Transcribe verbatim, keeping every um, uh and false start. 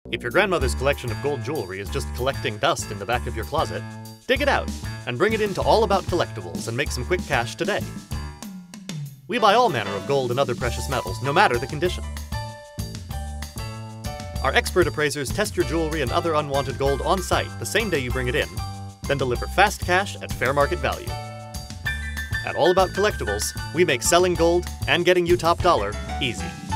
If your grandmother's collection of gold jewelry is just collecting dust in the back of your closet, dig it out and bring it into All About Collectibles and make some quick cash today. We buy all manner of gold and other precious metals, no matter the condition. Our expert appraisers test your jewelry and other unwanted gold on site the same day you bring it in, then deliver fast cash at fair market value. At All About Collectibles, we make selling gold and getting you top dollar easy.